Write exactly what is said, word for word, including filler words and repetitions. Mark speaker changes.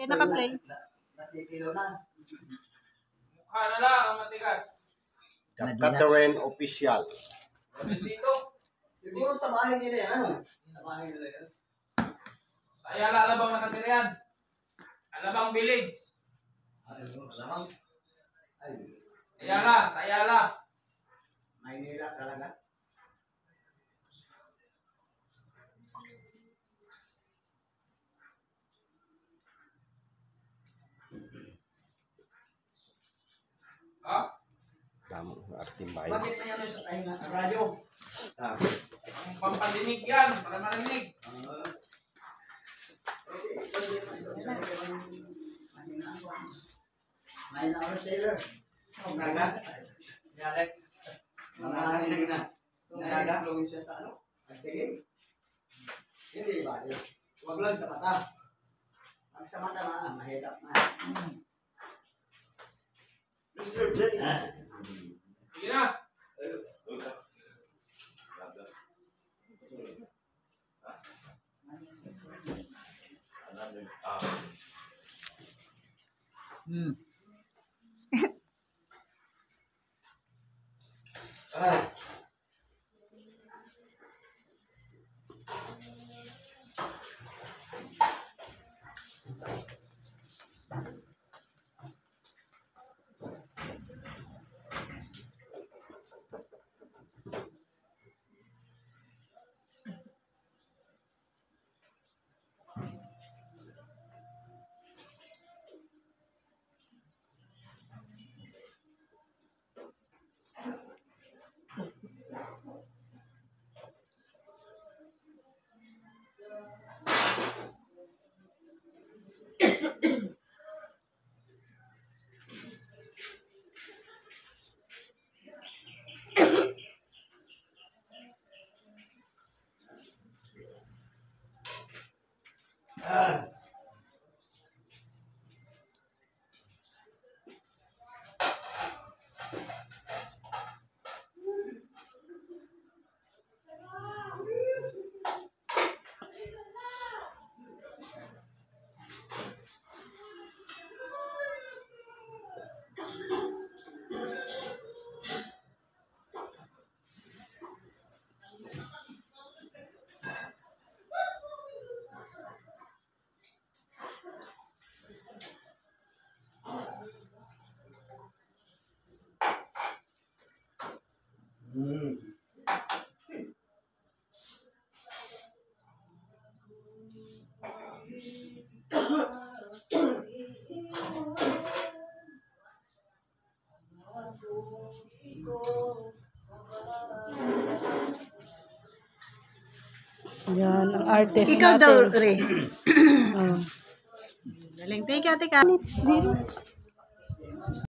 Speaker 1: Kaya naka-play.
Speaker 2: Nakikilo na.
Speaker 3: Mukha na lang ang matigas.
Speaker 2: The Catherine Official.
Speaker 3: Dito.
Speaker 2: Siguro sa bahay nila yan, ano? Sa bahay nila yan.
Speaker 3: Sa Ayala, Alabang nakatira yan. Alabang Village.
Speaker 2: Ano, alamang? Ay,
Speaker 3: Ayala, sa Ayala.
Speaker 2: Maynila talaga.
Speaker 3: Ha?
Speaker 4: Damang arting bayan.
Speaker 2: Bakit na yan sa tayo nga? Radyo. Ah.
Speaker 3: Ang pampadinig yan, para marinig.
Speaker 2: Ah. May na ako Taylor. Ang gaga.
Speaker 3: Si Alex.
Speaker 2: Mga hindi na. Gaga. Flowing siya sa ano? Ang tingin. Hindi ba? Huwag lang sa mata. Ang sa mata na, mahirap na. Mister J.
Speaker 3: Sige na.
Speaker 1: Hmm.
Speaker 2: Ah. Ah. Hmm.
Speaker 1: Yan, ang artist
Speaker 5: Ikaw
Speaker 1: natin.
Speaker 5: daw, Re.
Speaker 1: Oh.
Speaker 5: Galing. Teka, teka.
Speaker 1: It's din.